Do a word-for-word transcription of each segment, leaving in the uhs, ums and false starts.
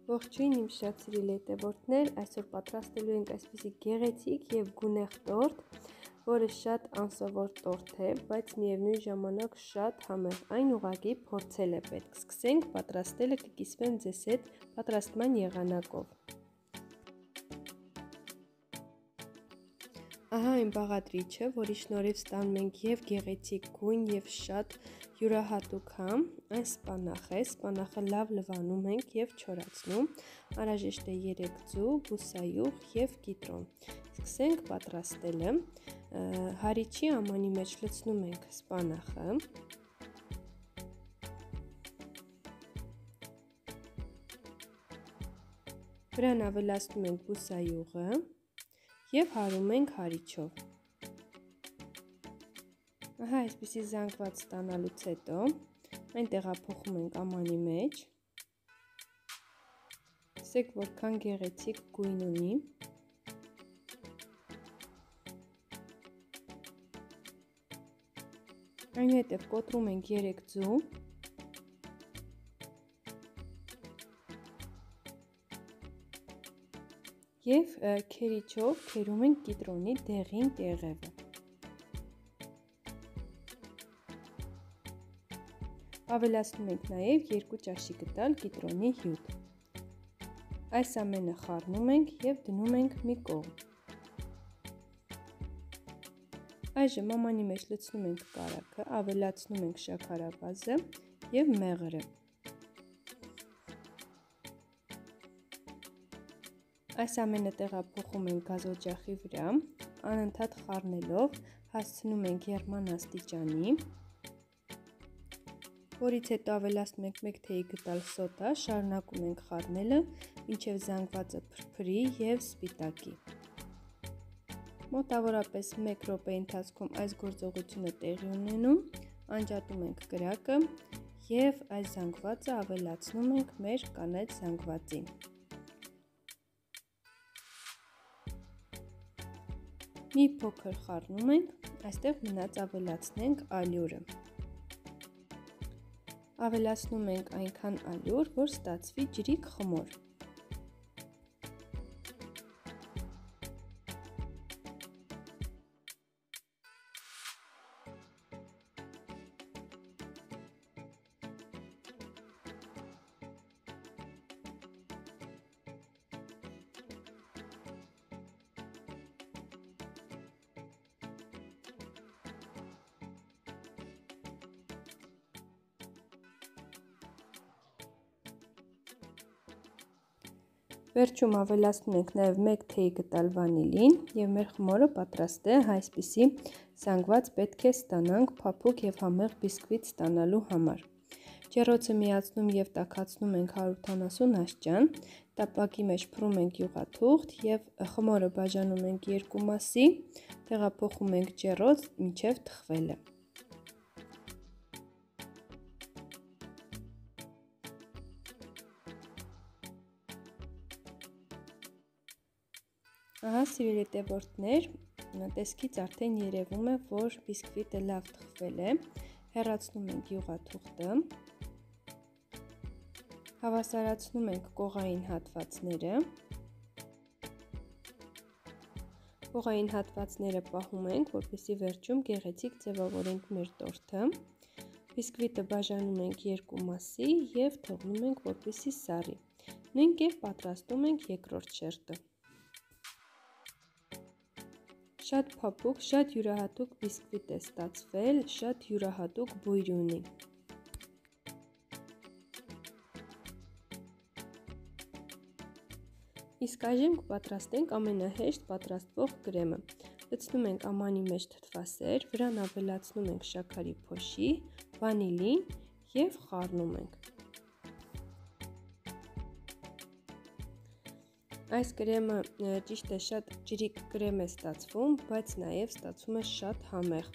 Ողջույն իմ շատ սիրելի հետևորդներ, այսօր պատրաստելու ենք այսպիսի գեղեցիկ եւ գունեղ տորտ, որը շատ անսովոր տորտ է, բայց միևնույն ժամանակ շատ համեղ, այն ուղղակի փորձել է պետք։ Սկսենք պատրաստելը, կկիսվեմ ձեզ հետ պատրաստման եղանակով։ Ահա այն բաղադրիչը, որի շնորհիվ ստանում ենք եւ գեղեցիկ գույն եւ շատ յուրահատուկ համ, այն սպանախ է, սպանախը լավ լվանում ենք եւ չորացնում, անհրաժեշտ է երեք ձու, բուսայուղ եւ կիտրոն։ Սկսենք պատրաստելը, հարիչի ամանի մեջ լցնում ենք սպանախը, վրան ավելացնում ենք բուսայուղը և հարում ենք հարիչով։ Ահա այսպիսի զանգված ստանալուց հետո այն տեղափոխում ենք ամանի մեջ։ Տեսեք որքան գեղեցիկ գույն ունի։ Այնուհետև կոտրում ենք երեք ձու։ Եվ քերիչով քերում ենք կիտրոնի դեղին տեղևը։ Ավելացնում ենք նաև երկու ճաշի գդալ կիտրոնի հյութ։ Այս ամենը խառնում ենք և դնում ենք մի կողմ։ Այժմ ամանի մեջ լցնում ենք կարագը, ավելացնում ենք շաքարավազը և մեղրը։ Այս ամենը տեղափոխում ենք գազօջախի վրա, անընդհատ խառնելով հասցնում ենք եռման աստիճանի, որից հետո ավելացնում ենք մեկ թեյի գդալ սոդա, շարունակում ենք խառնելը, մինչև զանգվածը փրփրի և սպիտակի։ Մոտավորապես մեկ րոպե ընթացքում այս գործողությունը տեղի ունենում, անջատում ենք կրակը և այս զանգվածը ավելացնում ենք մեր կանաչ զանգվածին։ Մի փոքր խառնում ենք, այստեղ մնաց ավելացնենք ալյուրը։ Ավելացնում ենք այնքան ալյուր, որ ստացվի ջրիկ խմոր։ Վերջում ավելացնում ենք նաև մեկ թեյ գդալ վանիլին և մեր խմորը պատրաստ է, այսպիսի զանգված պետք է ստանանք փափուկ և համեղ բիսկվիտ ստանալու համար։ Ջեռոցը միացնում և տաքացնում ենք հարյուր ութանասուն աստիճան, տապակի մեջ փռում ենք յուղաթուղթ և խմորը բաժանում ենք երկու մասի, տեղափոխում ենք ջեռոց մինչև թխվելը։ Ահա սիրելի հետևորդներ, տեսքից արդեն երևում է, որ բիսկվիտը լավ թխվել է, հեռացնում ենք յուղաթուղթը, հավասարացնում ենք կողային հատվածները, կողային հատվածները պահում ենք, որպեսզի վերջում գեղեցիկ ձևավորենք մեր տորտը, բիսկվիտը բաժանում ենք երկու մասի և թողնում ենք, որպեսզի սառի, նույն կերպ պատրաստում ենք երկրորդ շերտը։ Շատ փափուկ, շատ յուրահատուկ բիսկվիտ է ստացվել, շատ յուրահատուկ բույր ունի։ Իսկ այժմ կպատրաստենք ամենահեշտ պատրաստվող կրեմը։ Լցնում ենք ամանի մեջ թթվասեր, վրան ավելացնում ենք շաքարի փոշի, վանիլին և խառնում ենք։ Այս կրեմը ճիշտ է շատ ջրիկ կրեմ է ստացվում, բայց նաև ստացվում է շատ համեղ։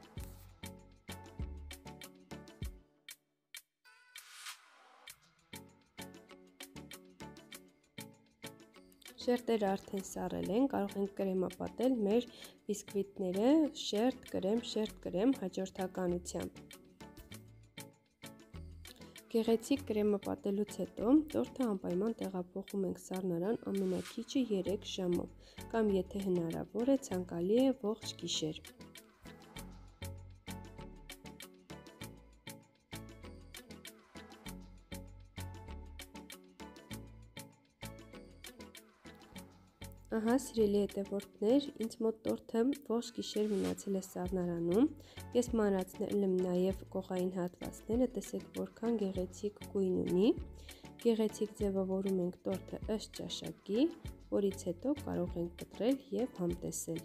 Շերտերը արդեն սառել են, կարող ենք կրեմապատել մեր բիսկվիտները շերտ, կրեմ, շերտ, կրեմ հաջորդականությամբ։ Գեղեցիկ կրեմը պատելուց հետո տորթը անպայման տեղափոխում ենք սառնարան ամենակիչը երեք ժամով, կամ եթե հնարավոր է, ցանկալի է ողջ գիշեր։ Ահա, սիրելի հետևորդներ, ինձ մոտ տորթը ողջ գիշեր մնացել է սառնարանում։ Ես մանրացնել եմ նաև կողային հատվածները, տեսեք որքան գեղեցիկ գույն ունի։ Գեղեցիկ ձևավորում ենք տորթը ըստ ճաշակի, որից հետո կարող ենք կտրել և համտեսել։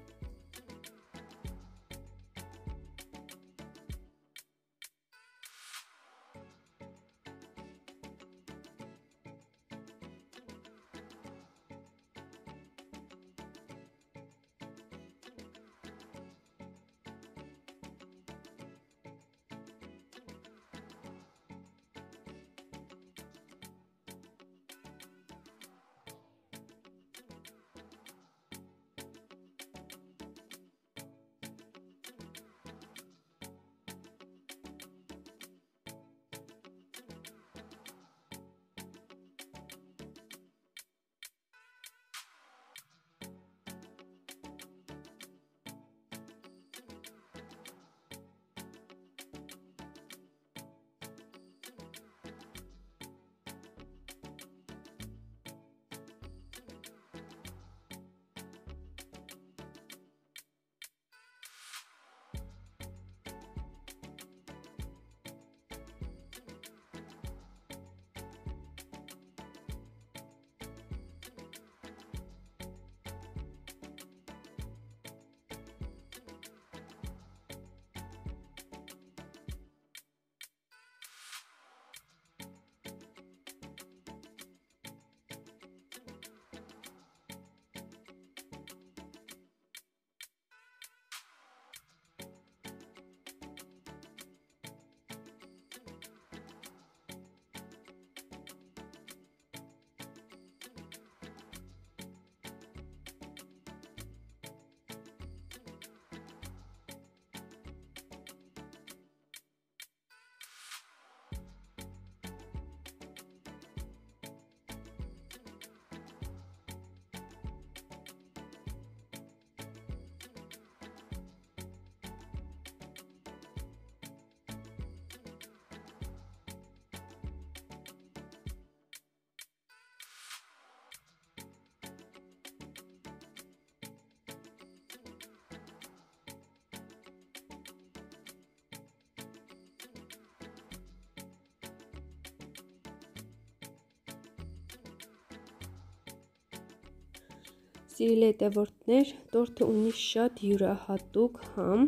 Սիրելի հետևորդներ, տորթը ունի շատ յուրահատուկ համ,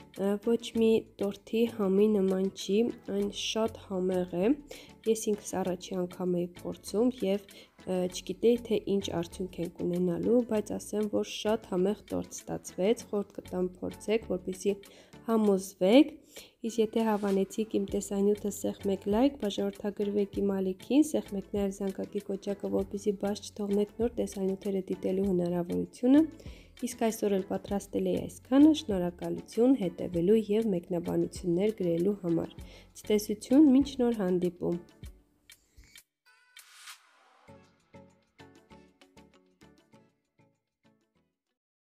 ոչ մի տորթի համի նման չի, այն շատ համեղ է։ Ես ինքս առաջի անգամ էի փորձում և չգիտեի, թե ինչ արդյունք ենք ունենալու, բայց ասեմ, որ շատ համեղ տորթ ստացվեց, խորհուրդ կտամ փորձեք, որպեսզի համոզվեք, իսկ եթե հավանեցիք իմ տեսանյութը սեղմեք լայք, բաժանորդագրվեք իմ ալիքին, սեղմեք նաև զանգակի կոճակը, որպեսզի բաց չթողնեք նոր տեսանյութերը դիտելու հնարավորությունը, իսկ այսօր էլ պատրաստել էի այսքանը, շնորհակալություն հետևելու և մեկնաբանություններ գրելու համար։ Ցտեսություն, մինչ նոր հանդիպում։